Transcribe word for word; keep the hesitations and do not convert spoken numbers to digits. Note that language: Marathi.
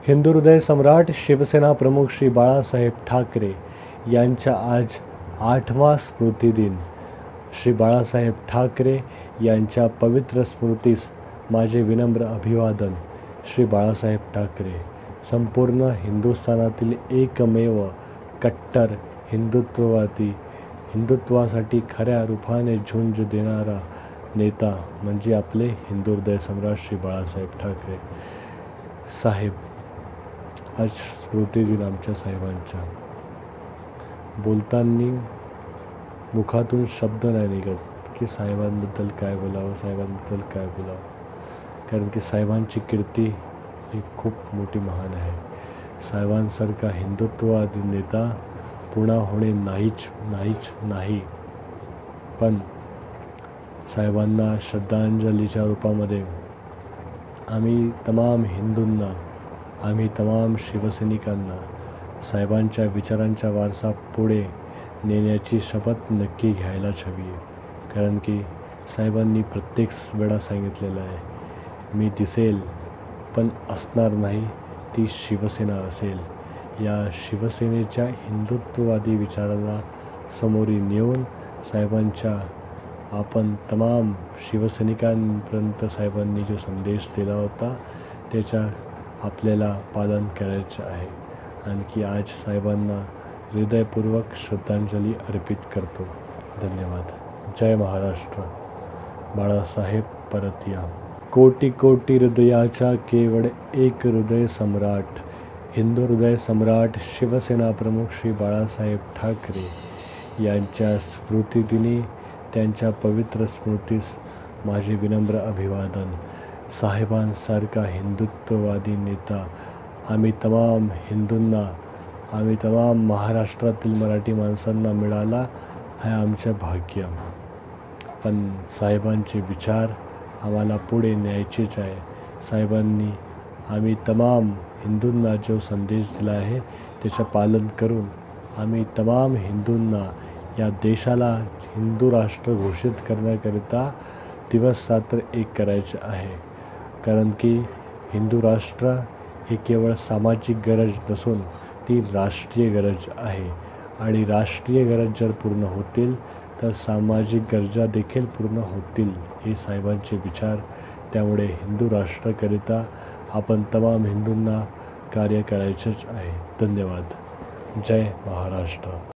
हिंदू हृदय सम्राट शिवसेना प्रमुख श्री बाळासाहेब ठाकरे यांचा आज आठवा स्मृतिदिन. श्री बाळासाहेब ठाकरे यांच्या पवित्र स्मृतीस माझे विनम्र अभिवादन. श्री बाळासाहेब ठाकरे संपूर्ण हिंदुस्थानातील एकमेव कट्टर हिंदुत्ववादी, हिंदुत्वासाठी खऱ्या रूपाने झुंज देणारा नेता म्हणजे आपले हिंदू हृदय सम्राट श्री बाळासाहेब ठाकरे साहेब. आज स्मृतिदिन आमच्या साहेबांच्या. बोलताना मुखातून शब्द नाही निघत की साहेबांबद्दल काय बोलावं, साहेबांबद्दल काय बोलावं, कारण की साहेबांची कीर्ती ही खूप मोठी महान आहे. साहेबांसारखा हिंदुत्ववादी नेता पुन्हा होणे नाहीच नाहीच नाही. पण साहेबांना श्रद्धांजलीच्या रूपामध्ये आम्ही तमाम हिंदूंना, आम्ही तमाम शिवसैनिकांना साहेबांच्या विचारांचा वारसा पुढे नेण्याची शपथ नक्की घ्यायलाच हवी आहे. कारण की साहेबांनी प्रत्येक वेळा सांगितलेलं आहे, मी दिसेल पण असणार नाही, ती शिवसेना असेल. या शिवसेनेच्या हिंदुत्ववादी विचाराला समोरी नेऊन साहेबांच्या आपण तमाम शिवसैनिकांपर्यंत साहेबांनी जो संदेश दिला होता त्याच्या आपल्याला पालन करायचं आहे. आणखी आज साहेबांना हृदयपूर्वक श्रद्धांजली अर्पित करतो. धन्यवाद. जय महाराष्ट्र. बाळासाहेब परत या. कोटी कोटी हृदयाचा केवळ एक हृदय सम्राट, हिंदू हृदय सम्राट शिवसेना प्रमुख श्री बाळासाहेब ठाकरे यांच्या स्मृतिदिनी त्यांच्या पवित्र स्मृतीस माझे विनम्र अभिवादन. साहेबांसारखा हिंदुत्ववादी नेता आम्ही तमाम हिंदूंना, आम्ही तमाम महाराष्ट्रातील मराठी माणसांना मिळाला हे आमचे भाग्य. पण साहेबांचे विचार आम्हाला पुढे न्यायचेच आहे. साहेबांनी आम्ही तमाम हिंदूंना जो संदेश दिला आहे त्याचं पालन करून आम्ही तमाम हिंदूंना, या देशाला हिंदू राष्ट्र घोषित करण्याकरिता दिवस रात्र एक करायचे आहे. कारण की हिंदू राष्ट्र ही केवळ सामाजिक गरज नसून ती राष्ट्रीय गरज आहे. आणि राष्ट्रीय गरज जर पूर्ण होतील तर सामाजिक गरजा देखील पूर्ण होतील. हे साहेबांचे विचार. त्यामुळे हिंदू राष्ट्राकरिता आपण तमाम हिंदूंना कार्य करायचेच आहे. धन्यवाद. जय महाराष्ट्र.